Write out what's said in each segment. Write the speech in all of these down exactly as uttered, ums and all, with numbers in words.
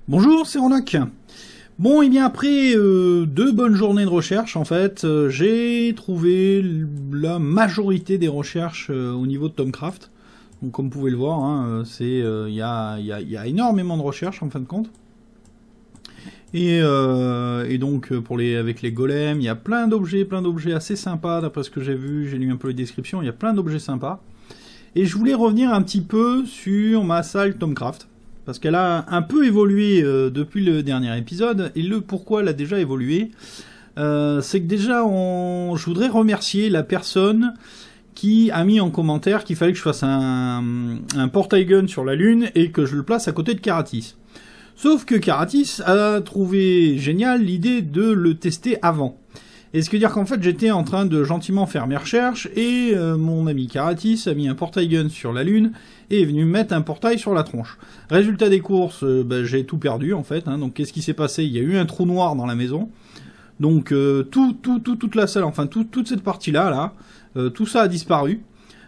Bonjour, c'est Ronak. Bon, et bien après euh, deux bonnes journées de recherche, en fait, euh, j'ai trouvé la majorité des recherches euh, au niveau de Tomcraft. Donc comme vous pouvez le voir, hein, c'est il euh, y, a, y, a, y a énormément de recherches en fin de compte. Et, euh, et donc pour les avec les golems, il y a plein d'objets, plein d'objets assez sympas d'après ce que j'ai vu. J'ai lu un peu les descriptions, il y a plein d'objets sympas. Et je voulais revenir un petit peu sur ma salle Tomcraft. Parce qu'elle a un peu évolué euh, depuis le dernier épisode, et le pourquoi elle a déjà évolué, euh, c'est que déjà, on... je voudrais remercier la personne qui a mis en commentaire qu'il fallait que je fasse un, un portail gun sur la Lune, et que je le place à côté de Karatis. Sauf que Karatis a trouvé génial l'idée de le tester avant. Et ce qui veut dire qu'en fait, j'étais en train de gentiment faire mes recherches, et euh, mon ami Karatis a mis un portail gun sur la Lune, et est venu mettre un portail sur la tronche. Résultat des courses, euh, bah, j'ai tout perdu en fait, hein. Donc qu'est-ce qui s'est passé? Il y a eu un trou noir dans la maison, donc euh, tout, tout, tout, toute la salle, enfin tout, toute cette partie-là, là, euh, tout ça a disparu.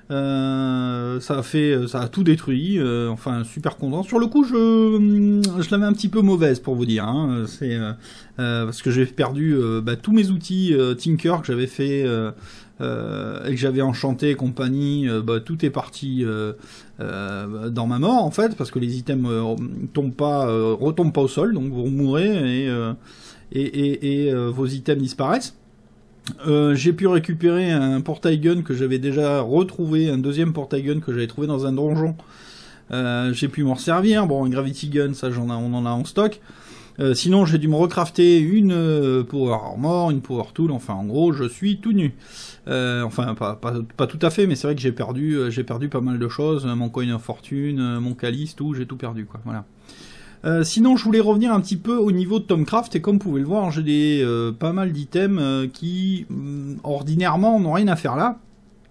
Euh, ça a fait, ça a tout détruit. Euh, enfin, super content. Sur le coup, je, je l'avais un petit peu mauvaise pour vous dire. Hein. C'est euh, euh, parce que j'ai perdu euh, bah, tous mes outils euh, Tinker que j'avais fait euh, euh, et que j'avais enchanté et compagnie. Euh, bah, tout est parti euh, euh, dans ma mort en fait, parce que les items euh, tombent pas, euh, retombent pas au sol, donc vous mourrez et euh, et, et, et euh, vos items disparaissent. Euh, j'ai pu récupérer un portail gun que j'avais déjà retrouvé, un deuxième portail gun que j'avais trouvé dans un donjon. Euh, j'ai pu m'en servir. Bon, un gravity gun, ça j'en a, on en a en stock. Euh, sinon, j'ai dû me recrafter une euh, power armor, une power tool. Enfin, en gros, je suis tout nu. Euh, enfin, pas, pas, pas tout à fait, mais c'est vrai que j'ai perdu, euh, j'ai perdu pas mal de choses. Mon coin of fortune, euh, mon calice, tout, j'ai tout perdu, quoi. Voilà. Euh, sinon, je voulais revenir un petit peu au niveau de Tomcraft, et comme vous pouvez le voir, j'ai des euh, pas mal d'items euh, qui, euh, ordinairement, n'ont rien à faire là.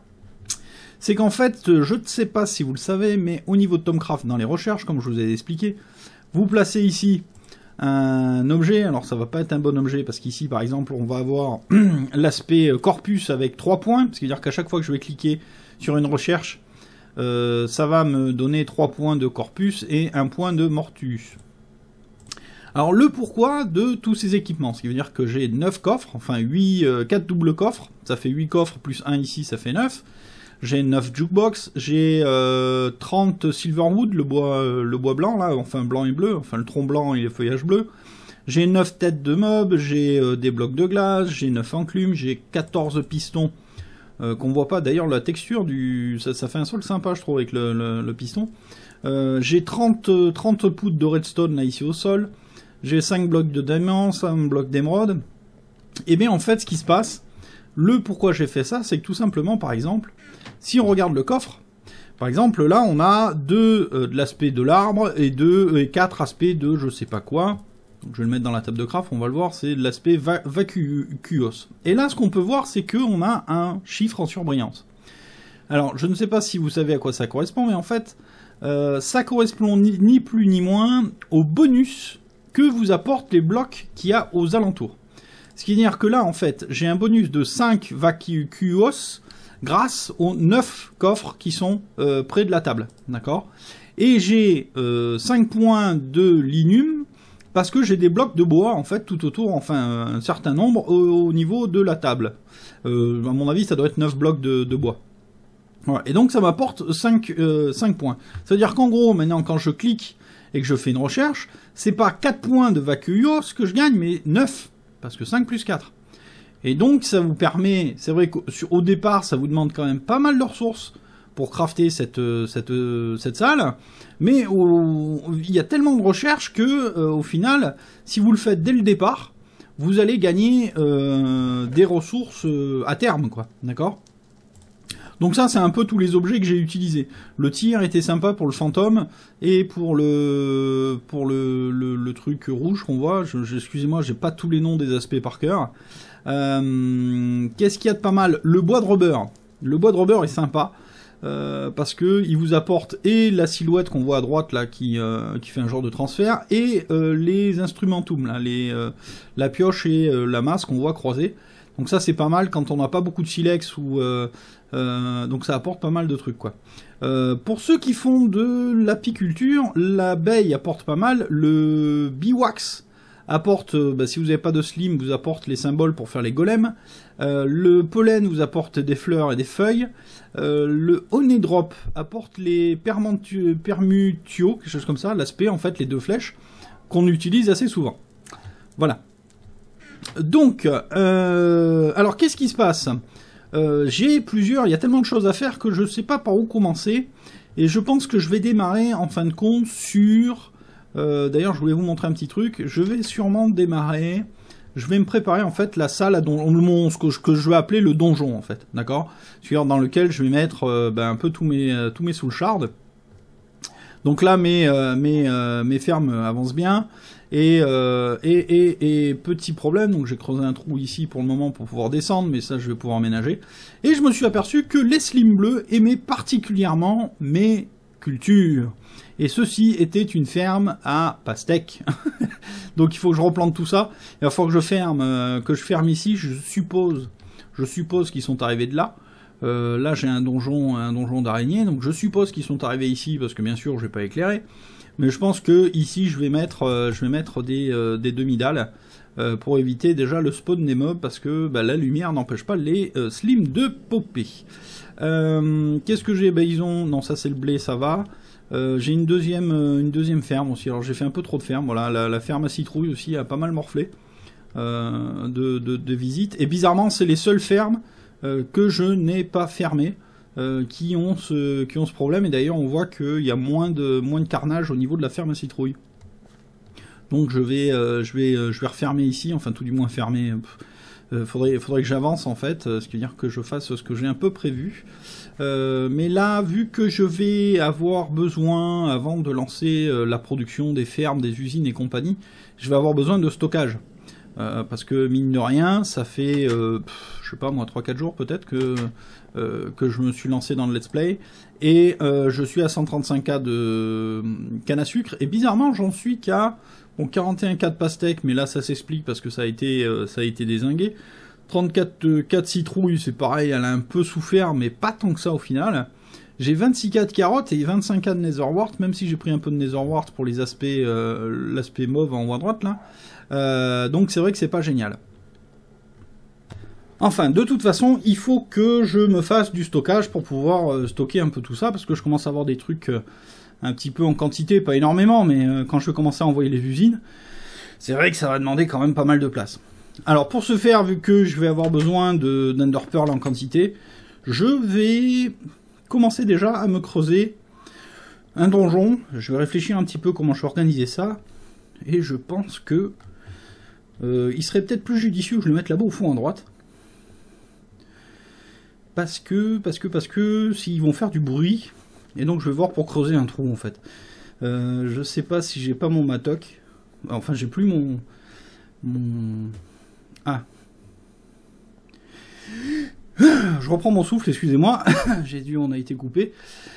C'est qu'en fait, je ne sais pas si vous le savez, mais au niveau de Tomcraft, dans les recherches, comme je vous ai expliqué, vous placez ici un objet, alors ça va pas être un bon objet, parce qu'ici, par exemple, on va avoir l'aspect corpus avec trois points, ce qui veut dire qu'à chaque fois que je vais cliquer sur une recherche, Euh, ça va me donner trois points de corpus et un point de mortus. Alors le pourquoi de tous ces équipements, ce qui veut dire que j'ai neuf coffres, enfin huit, euh, quatre doubles coffres, ça fait huit coffres plus un ici, ça fait neuf. J'ai neuf jukebox, j'ai euh, trente silverwood, le bois, euh, le bois blanc là, enfin blanc et bleu, enfin le tronc blanc et les feuillages bleus. J'ai neuf têtes de mobs, j'ai euh, des blocs de glace, j'ai neuf enclumes, j'ai quatorze pistons. Euh, qu'on voit pas, d'ailleurs la texture du ça, ça fait un sol sympa je trouve avec le, le, le piston. Euh, j'ai trente, trente poutres de redstone là ici au sol, j'ai cinq blocs de diamants, cinq blocs d'émeraude. Et bien en fait ce qui se passe, le pourquoi j'ai fait ça, c'est que tout simplement par exemple, si on regarde le coffre, par exemple là on a deux euh, de l'aspect de l'arbre et deux et quatre aspects de je sais pas quoi. Donc je vais le mettre dans la table de craft, on va le voir, c'est l'aspect va vacuos. Et là, ce qu'on peut voir, c'est qu'on a un chiffre en surbrillance. Alors, je ne sais pas si vous savez à quoi ça correspond, mais en fait, euh, ça correspond ni, ni plus ni moins au bonus que vous apportent les blocs qu'il y a aux alentours. Ce qui veut dire que là, en fait, j'ai un bonus de cinq vacuos grâce aux neuf coffres qui sont euh, près de la table, d'accord? Et j'ai euh, cinq points de linum, parce que j'ai des blocs de bois, en fait, tout autour, enfin, un certain nombre, au, au niveau de la table. Euh, à mon avis, ça doit être neuf blocs de, de bois. Voilà. Et donc, ça m'apporte cinq, euh, cinq points. C'est-à-dire qu'en gros, maintenant, quand je clique et que je fais une recherche, c'est pas quatre points de vacuos que je gagne, mais neuf. Parce que cinq plus quatre. Et donc, ça vous permet, c'est vrai qu'au départ, ça vous demande quand même pas mal de ressources pour crafter cette, cette, cette salle, mais au, il y a tellement de recherches que, euh, au final, si vous le faites dès le départ, vous allez gagner euh, des ressources euh, à terme, quoi, d'accord? Donc ça, c'est un peu tous les objets que j'ai utilisés. Le tir était sympa pour le fantôme, et pour le pour le, le, le truc rouge qu'on voit, je, je, excusez-moi, j'ai pas tous les noms des aspects par cœur. Euh, qu'est-ce qu'il y a de pas mal? Le bois de rubber. Le bois de rubber est sympa. Euh, parce que il vous apporte et la silhouette qu'on voit à droite là qui euh, qui fait un genre de transfert et euh, les instrumentums là, les euh, la pioche et euh, la masse qu'on voit croiser. Donc ça c'est pas mal quand on n'a pas beaucoup de silex ou euh, euh, donc ça apporte pas mal de trucs quoi. Euh, pour ceux qui font de l'apiculture, l'abeille apporte pas mal, le biwax apporte, bah, si vous n'avez pas de slim, vous apporte les symboles pour faire les golems. Euh, le pollen vous apporte des fleurs et des feuilles. Euh, le honey drop apporte les permutuos, quelque chose comme ça, l'aspect en fait, les deux flèches, qu'on utilise assez souvent. Voilà. Donc, euh, alors qu'est-ce qui se passe? euh, J'ai plusieurs, il y a tellement de choses à faire que je ne sais pas par où commencer. Et je pense que je vais démarrer en fin de compte sur... Euh, D'ailleurs, je voulais vous montrer un petit truc. Je vais sûrement démarrer. Je vais me préparer en fait la salle à donjon, ce que je, que je vais appeler le donjon en fait, d'accord. C'est-à-dire dans lequel je vais mettre euh, ben, un peu tous mes euh, tous mes soul shards. Donc là, mes euh, mes euh, mes fermes avancent bien. Et, euh, et, et, et petit problème, donc j'ai creusé un trou ici pour le moment pour pouvoir descendre, mais ça je vais pouvoir aménager. Et je me suis aperçu que les slims bleus aimaient particulièrement mes cultures. Et ceci était une ferme à pastèques. Donc il faut que je replante tout ça. Il va falloir que je ferme, euh, que je ferme ici. Je suppose, je suppose qu'ils sont arrivés de là. Euh, là j'ai un donjon, un donjon d'araignée, donc je suppose qu'ils sont arrivés ici parce que bien sûr je vais pas éclairer. Mais je pense que ici je vais mettre, euh, je vais mettre des, euh, des demi-dalles euh, pour éviter déjà le spawn des mobs parce que bah, la lumière n'empêche pas les euh, slims de popper. Euh, Qu'est-ce que j'ai? Bah ils ont, non ça c'est le blé, ça va. Euh, j'ai une deuxième, euh, une deuxième ferme aussi. Alors j'ai fait un peu trop de ferme. Voilà, la, la ferme à citrouille aussi a pas mal morflé euh, de, de, de visites. Et bizarrement, c'est les seules fermes euh, que je n'ai pas fermées euh, qui ont ce, qui ont ce problème. Et d'ailleurs, on voit qu'il y a moins de, moins de carnage au niveau de la ferme à citrouille. Donc je vais, euh, je vais, euh, je vais refermer ici. Enfin, tout du moins fermer. Euh, faudrait, faudrait que j'avance en fait, ce qui veut dire que je fasse ce que j'ai un peu prévu. Euh, mais là, vu que je vais avoir besoin, avant de lancer euh, la production des fermes, des usines et compagnie, je vais avoir besoin de stockage. Euh, parce que mine de rien, ça fait, euh, pff, je sais pas moi, trois quatre jours peut-être que, euh, que je me suis lancé dans le let's play. Et euh, je suis à cent trente-cinq K de canne à sucre. Et bizarrement, j'en suis qu'à bon, quarante et un K de pastèque, mais là ça s'explique parce que ça a été, euh, ça a été dézingué. trente-quatre K de citrouille, c'est pareil, elle a un peu souffert, mais pas tant que ça au final. J'ai vingt-six K de carottes et vingt-cinq K de netherwort, même si j'ai pris un peu de netherwort pour les aspects, euh, l'aspect mauve en haut à droite là. Euh, donc c'est vrai que c'est pas génial. Enfin, de toute façon, il faut que je me fasse du stockage pour pouvoir euh, stocker un peu tout ça, parce que je commence à avoir des trucs euh, un petit peu en quantité, pas énormément, mais euh, quand je vais commencer à envoyer les usines, c'est vrai que ça va demander quand même pas mal de place. Alors pour ce faire, vu que je vais avoir besoin de d'Enderpearl en quantité, je vais commencer déjà à me creuser un donjon. Je vais réfléchir un petit peu comment je vais organiser ça, et je pense que euh, il serait peut-être plus judicieux que je le mette là-bas au fond à droite. Parce que, parce que, parce que, s'ils vont faire du bruit, et donc je vais voir pour creuser un trou en fait. Euh, je sais pas si j'ai pas mon matok. Enfin, j'ai plus mon... mon... Ah. Je reprends mon souffle, excusez-moi. J'ai dû, on a été coupé.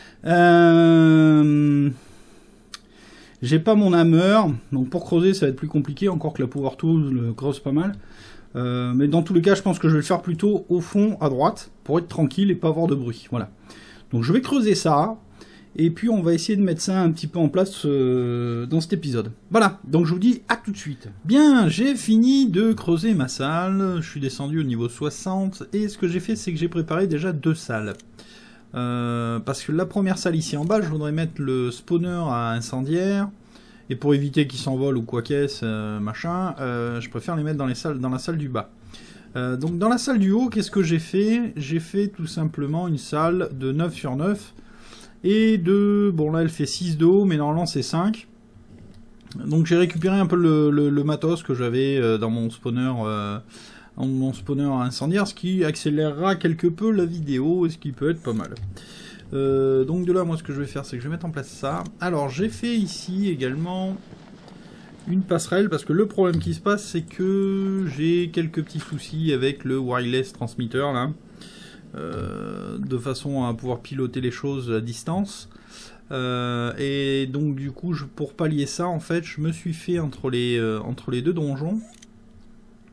Euh... J'ai pas mon hammer, donc pour creuser ça va être plus compliqué, encore que la power tool le creuse pas mal. Euh, mais dans tous les cas, je pense que je vais le faire plutôt au fond à droite, pour être tranquille et pas avoir de bruit. Voilà. Donc je vais creuser ça, et puis on va essayer de mettre ça un petit peu en place euh, dans cet épisode. Voilà, donc je vous dis à tout de suite. Bien, j'ai fini de creuser ma salle, je suis descendu au niveau soixante, et ce que j'ai fait, c'est que j'ai préparé déjà deux salles. Euh, parce que la première salle ici en bas, je voudrais mettre le spawner à incendiaire, et pour éviter qu'il s'envole ou quoi qu'est-ce, euh, machin, euh, je préfère les mettre dans, les salles, dans la salle du bas. Euh, donc dans la salle du haut, qu'est-ce que j'ai fait? J'ai fait tout simplement une salle de neuf sur neuf, et de... Bon là elle fait six de haut, mais normalement c'est cinq. Donc j'ai récupéré un peu le, le, le matos que j'avais euh, dans mon spawner... Euh, dans mon spawner incendiaire, ce qui accélérera quelque peu la vidéo, et ce qui peut être pas mal. Euh, donc de là, moi ce que je vais faire, c'est que je vais mettre en place ça. Alors j'ai fait ici également une passerelle, parce que le problème qui se passe, c'est que j'ai quelques petits soucis avec le wireless transmitter là, euh, de façon à pouvoir piloter les choses à distance. Euh, et donc du coup, je, pour pallier ça, en fait, je me suis fait entre les, euh, entre les deux donjons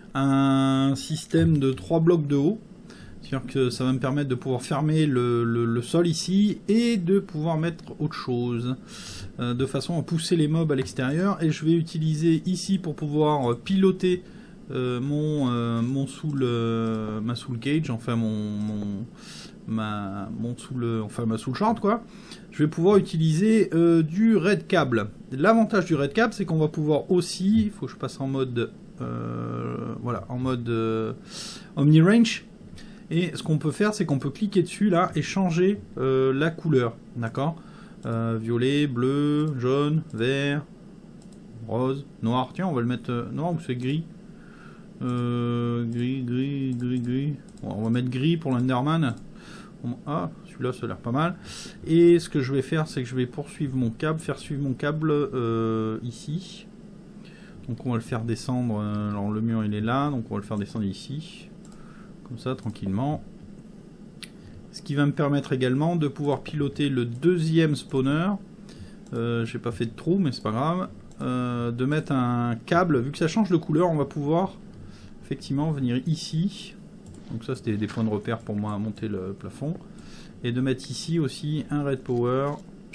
un système de trois blocs de haut. C'est-à-dire que ça va me permettre de pouvoir fermer le, le, le sol ici et de pouvoir mettre autre chose. Euh, de façon à pousser les mobs à l'extérieur. Et je vais utiliser ici pour pouvoir piloter euh, mon, euh, mon soul, euh, ma soul cage, enfin mon, mon, ma, mon soul, enfin ma soul shard quoi. Je vais pouvoir utiliser euh, du red cable. L'avantage du red cable, c'est qu'on va pouvoir aussi, il faut que je passe en mode, euh, voilà, en mode euh, omni range. Et ce qu'on peut faire, c'est qu'on peut cliquer dessus là et changer euh, la couleur, d'accord, euh, violet, bleu, jaune, vert, rose, noir. Tiens, on va le mettre euh, noir ou c'est gris. Euh, gris, gris, gris, gris. Bon, on va mettre gris pour l'Enderman. Ah, celui-là, ça a l'air pas mal. Et ce que je vais faire, c'est que je vais poursuivre mon câble, faire suivre mon câble euh, ici. Donc on va le faire descendre. Euh, alors le mur, il est là, donc on va le faire descendre ici. Comme ça, tranquillement. Ce qui va me permettre également de pouvoir piloter le deuxième spawner. Euh, j'ai pas fait de trou, mais c'est pas grave. Euh, de mettre un câble, vu que ça change de couleur, on va pouvoir effectivement venir ici. Donc ça, c'était des points de repère pour moi à monter le plafond. Et de mettre ici aussi un red power.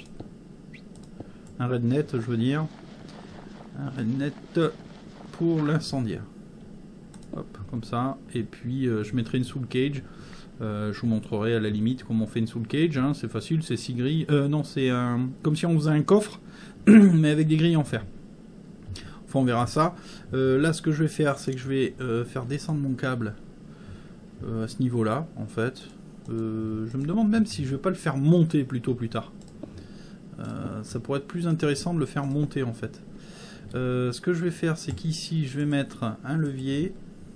Un red net, je veux dire. Un red net pour l'incendiaire. Hop, comme ça. Et puis euh, je mettrai une soul cage. Euh, je vous montrerai à la limite comment on fait une soul cage. Hein. C'est facile, c'est six grilles. Euh, non, c'est un... comme si on faisait un coffre, mais avec des grilles en fer. Enfin, on verra ça. Euh, là, ce que je vais faire, c'est que je vais euh, faire descendre mon câble euh, à ce niveau-là, en fait. Euh, je me demande même si je vais pas le faire monter plutôt plus tard. Euh, ça pourrait être plus intéressant de le faire monter, en fait. Euh, ce que je vais faire, c'est qu'ici, je vais mettre un levier.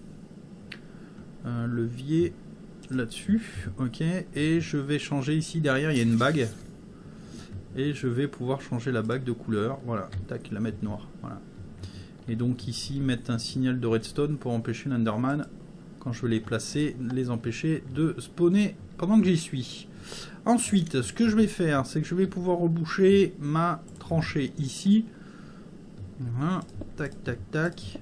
Un levier là-dessus, ok, et je vais changer ici derrière, il y a une bague, et je vais pouvoir changer la bague de couleur, voilà, tac, la mettre noire, voilà, et donc ici mettre un signal de redstone pour empêcher l'Enderman, quand je vais les placer, les empêcher de spawner pendant que j'y suis. Ensuite, ce que je vais faire, c'est que je vais pouvoir reboucher ma tranchée ici, voilà, tac, tac, tac.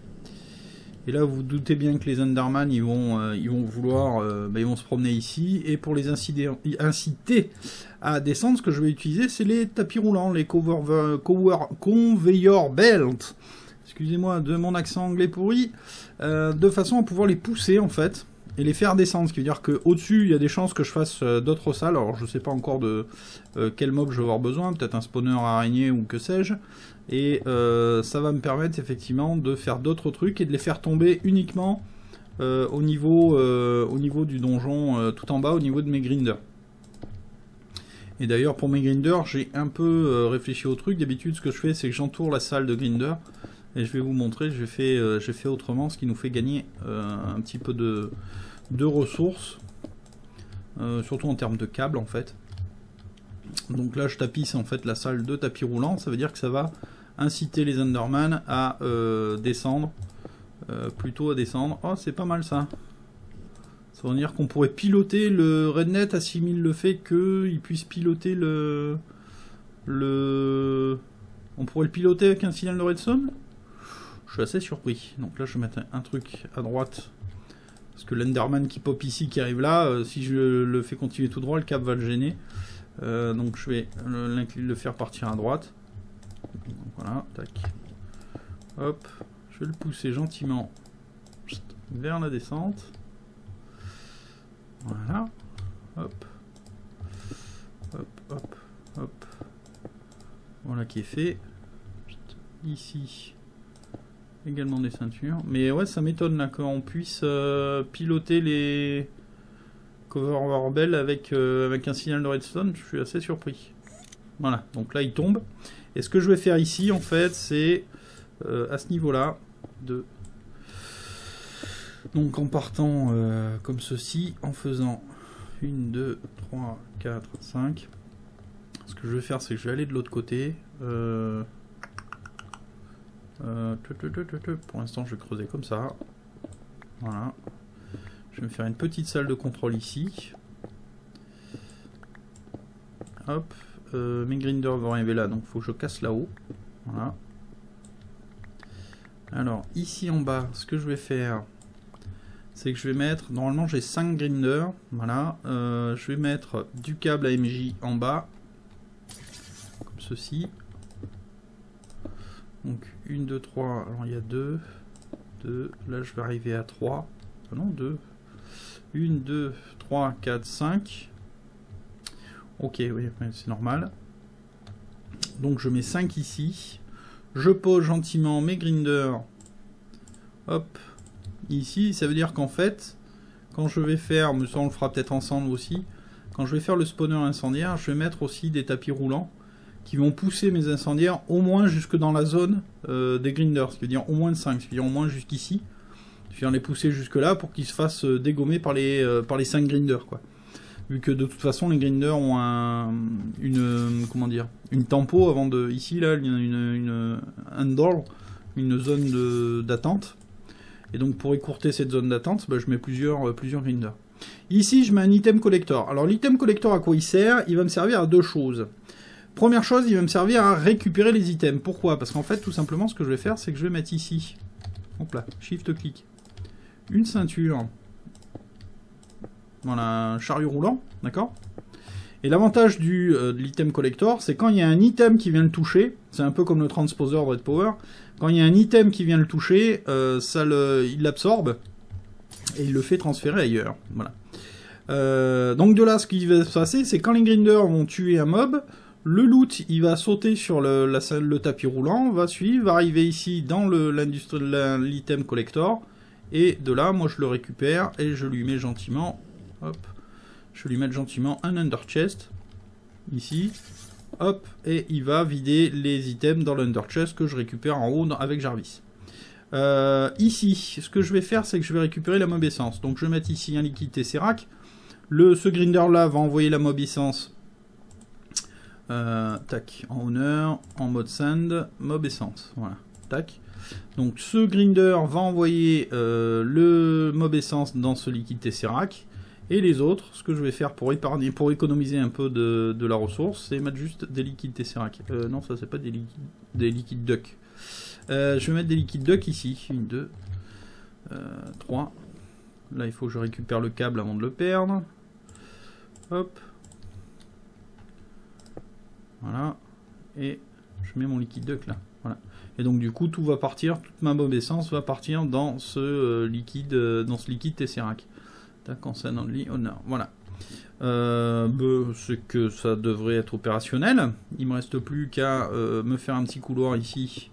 Et là, vous vous doutez bien que les Enderman, ils vont, euh, ils vont vouloir, euh, bah, ils vont se promener ici. Et pour les inciter, inciter à descendre, ce que je vais utiliser, c'est les tapis roulants, les cover, cover, conveyor belt. Excusez-moi de mon accent anglais pourri. Euh, de façon à pouvoir les pousser, en fait, et les faire descendre. Ce qui veut dire qu'au-dessus, il y a des chances que je fasse euh, d'autres salles. Alors, je ne sais pas encore de euh, quel mob je vais avoir besoin. Peut-être un spawner araignée ou que sais-je. Et euh, ça va me permettre effectivement de faire d'autres trucs et de les faire tomber uniquement euh, au, niveau, euh, au niveau du donjon euh, tout en bas, au niveau de mes grinders. Et d'ailleurs pour mes grinders, j'ai un peu euh, réfléchi au truc. D'habitude ce que je fais, c'est que j'entoure la salle de grinder. Et je vais vous montrer, j'ai fait, euh, j'ai fait autrement, ce qui nous fait gagner euh, un petit peu de, de ressources. Euh, surtout en termes de câbles en fait. Donc là je tapisse en fait la salle de tapis roulant, ça veut dire que ça va inciter les Enderman à euh, descendre, euh, plutôt à descendre. Oh, c'est pas mal ça. Ça veut dire qu'on pourrait piloter le rednet, assimile le fait qu'il puisse piloter le... le... On pourrait le piloter avec un signal de redstone. Je suis assez surpris. Donc là je vais mettre un truc à droite. Parce que l'Enderman qui pop ici, qui arrive là, euh, si je le fais continuer tout droit, le câble va le gêner. Euh, donc je vais le, le faire partir à droite. Donc voilà, tac. Hop, je vais le pousser gentiment vers la descente. Voilà. Hop. Hop, hop, hop. Voilà qui est fait. Ici, également des ceintures. Mais ouais, ça m'étonne là qu'on puisse euh, piloter les cover bell avec, euh, avec un signal de redstone. Je suis assez surpris. Voilà, donc là il tombe. Et ce que je vais faire ici, en fait, c'est euh, à ce niveau-là, de... donc en partant euh, comme ceci, en faisant un, deux, trois, quatre, cinq. Ce que je vais faire, c'est que je vais aller de l'autre côté. Euh... Euh... Pour l'instant, je vais creuser comme ça. Voilà. Je vais me faire une petite salle de contrôle ici. Hop. Euh, mes grinders vont arriver là, donc il faut que je casse là-haut. Voilà. Alors, ici en bas, ce que je vais faire, c'est que je vais mettre, normalement j'ai cinq grinders, voilà, euh, je vais mettre du câble A M J en bas, comme ceci. Donc une, deux, trois, alors il y a deux, deux, là je vais arriver à trois, ah non deux, une, deux, trois, quatre, cinq, ok oui c'est normal. Donc je mets cinq ici, je pose gentiment mes grinders, hop, ici, ça veut dire qu'en fait, quand je vais faire, mais ça on le fera peut-être ensemble aussi, quand je vais faire le spawner incendiaire, je vais mettre aussi des tapis roulants qui vont pousser mes incendiaires au moins jusque dans la zone euh, des grinders, ce qui veut dire au moins de cinq, ce qui veut dire au moins jusqu'ici. Je vais les pousser jusque là pour qu'ils se fassent dégommer par les, euh, par les cinq grinders, quoi. Vu que de toute façon les grinders ont un, une, comment dire, une tempo avant de, ici là, une, une, une handle, une zone d'attente. Et donc pour écourter cette zone d'attente, bah, je mets plusieurs, euh, plusieurs grinders. Ici je mets un item collector. Alors l'item collector, à quoi il sert? Il va me servir à deux choses. Première chose, il va me servir à récupérer les items. Pourquoi? Parce qu'en fait, tout simplement, ce que je vais faire, c'est que je vais mettre ici, hop là, shift-clic, une ceinture, voilà, un chariot roulant, d'accord? Et l'avantage du euh, de l'item collector, c'est quand il y a un item qui vient le toucher, c'est un peu comme le transposer de Red Power, quand il y a un item qui vient le toucher, euh, ça le, il l'absorbe, et il le fait transférer ailleurs, voilà. Euh, donc de là, ce qui va se passer, c'est quand les grinders vont tuer un mob, le loot, il va sauter sur le, la, le tapis roulant, va suivre, va arriver ici dans l'item collector, et de là, moi je le récupère, et je lui mets gentiment, hop, je lui mets gentiment un under chest, ici, hop, et il va vider les items dans l'under chest que je récupère en haut avec Jarvis. Euh, ici, ce que je vais faire, c'est que je vais récupérer la mob essence, donc je vais mettre ici un liquide Tesseract, le, ce grinder là va envoyer la mob essence. Euh, tac, en honneur, en mode sand, mob essence, voilà, tac. Donc ce grinder va envoyer euh, le mob essence dans ce liquide Tesseract, et les autres, ce que je vais faire pour épargner, pour économiser un peu de, de la ressource, c'est mettre juste des liquides Tesseract. Euh, non, ça c'est pas des liquides, des liquides duck. Euh, je vais mettre des liquides duck ici, une, deux, euh, trois. Là il faut que je récupère le câble avant de le perdre. Hop. Voilà, et je mets mon liquide duck là, voilà. Et donc du coup tout va partir, toute ma mob essence va partir dans ce euh, liquide, euh, dans ce liquide Tesseract. Tac, en scène only honor, voilà. Euh, bah, c'est que ça devrait être opérationnel. Il me reste plus qu'à euh, me faire un petit couloir ici.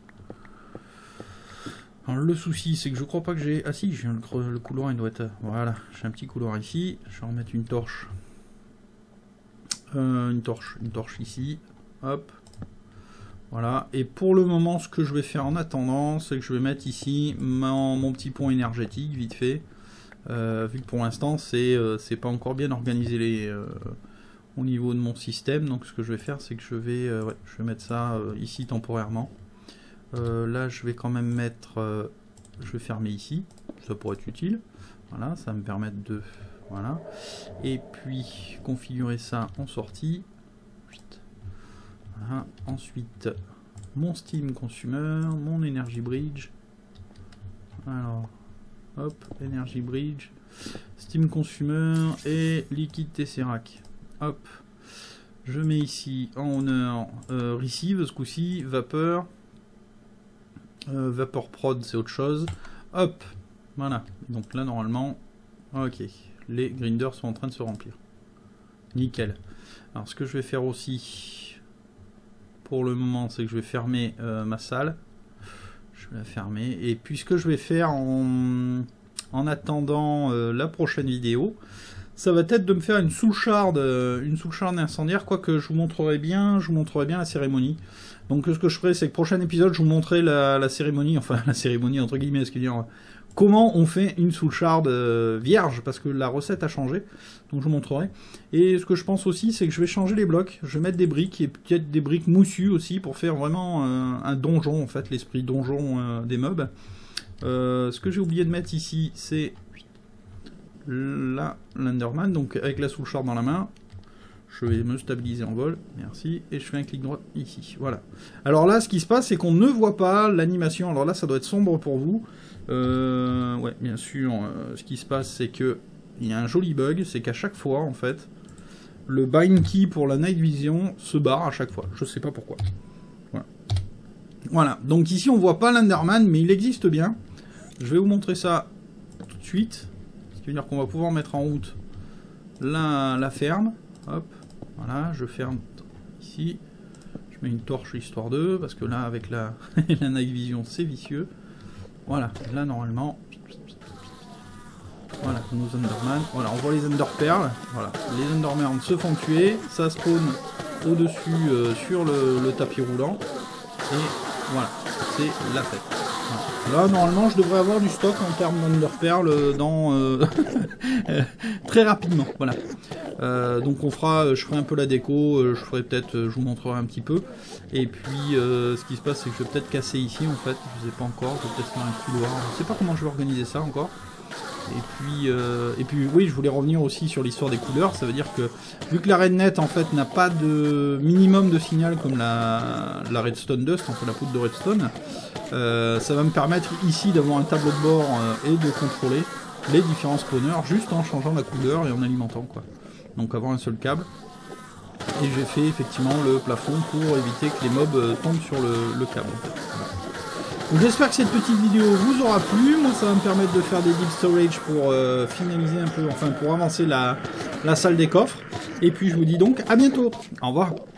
Alors le souci c'est que je crois pas que j'ai, ah si j'ai le, le couloir, il doit être, voilà, j'ai un petit couloir ici. Je vais remettre une torche, euh, une torche, une torche ici. Hop, voilà, et pour le moment ce que je vais faire en attendant, c'est que je vais mettre ici mon, mon petit pont énergétique vite fait, euh, vu que pour l'instant c'est euh, c'est pas encore bien organisé les, euh, au niveau de mon système. Donc ce que je vais faire, c'est que je vais, euh, ouais, je vais mettre ça euh, ici temporairement. Euh, là je vais quand même mettre, euh, je vais fermer ici, ça pourrait être utile, voilà, ça va me permettre de, voilà, et puis configurer ça en sortie. Voilà. Ensuite, mon Steam Consumer, mon Energy Bridge. Alors, hop, Energy Bridge, Steam Consumer et Liquide Tesseract. Hop, je mets ici en honneur euh, Receive, ce coup-ci, Vapeur. Euh, Vapor Prod, c'est autre chose. Hop, voilà. Donc là, normalement, ok, les grinders sont en train de se remplir. Nickel. Alors, ce que je vais faire aussi, pour le moment, c'est que je vais fermer euh, ma salle. Je vais la fermer. Et puis ce que je vais faire en, en attendant euh, la prochaine vidéo, ça va être de me faire une soul shard, euh, une soul shard incendiaire, quoique je vous montrerai bien, je vous montrerai bien la cérémonie. Donc ce que je ferai, c'est que prochain épisode, je vous montrerai la, la cérémonie, enfin la cérémonie entre guillemets, ce qui veut dire comment on fait une soul shard euh, vierge, parce que la recette a changé, donc je vous montrerai. Et ce que je pense aussi, c'est que je vais changer les blocs, je vais mettre des briques, et peut-être des briques moussues aussi, pour faire vraiment euh, un donjon, en fait, l'esprit donjon euh, des mobs. Euh, ce que j'ai oublié de mettre ici, c'est là, l'Enderman, donc avec la soul shard dans la main, Je vais me stabiliser en vol, merci, et je fais un clic droit ici, voilà. Alors là, ce qui se passe, c'est qu'on ne voit pas l'animation, alors là, ça doit être sombre pour vous. Euh, ouais, bien sûr, euh, ce qui se passe, c'est que il y a un joli bug, c'est qu'à chaque fois, en fait, le bind key pour la night vision se barre à chaque fois, je sais pas pourquoi. Voilà. Voilà, donc ici, on voit pas l'Enderman, mais il existe bien. Je vais vous montrer ça tout de suite, ce qui veut dire qu'on va pouvoir mettre en route la, la ferme. Hop, voilà, je ferme ici. Je mets une torche histoire de, parce que là, avec la, la night vision, c'est vicieux. Voilà, là, normalement, voilà, nos Enderman. Voilà, on voit les Enderperles. Voilà, les Enderman se font tuer. Ça spawn au-dessus euh, sur le, le tapis roulant. Et voilà, c'est la fête. Voilà. Là, normalement, je devrais avoir du stock en termes d'Enderperles dans euh, très rapidement. Voilà. Euh, donc on fera, je ferai un peu la déco, euh, je ferai peut-être, euh, je vous montrerai un petit peu. Et puis euh, ce qui se passe, c'est que je vais peut-être casser ici en fait, je sais pas encore, je vais peut-être faire un couloir, je sais pas comment je vais organiser ça encore. Et puis, euh, et puis oui, je voulais revenir aussi sur l'histoire des couleurs, ça veut dire que vu que la RedNet en fait n'a pas de minimum de signal comme la, la Redstone Dust, enfin la poudre de Redstone, euh, ça va me permettre ici d'avoir un tableau de bord euh, et de contrôler les différents spawners juste en changeant la couleur et en alimentant quoi. Donc avoir un seul câble. Et j'ai fait effectivement le plafond pour éviter que les mobs euh, tombent sur le, le câble. En fait. Voilà. Donc j'espère que cette petite vidéo vous aura plu. Moi ça va me permettre de faire des deep storage pour euh, finaliser un peu, enfin pour avancer la, la salle des coffres. Et puis je vous dis donc à bientôt. Au revoir.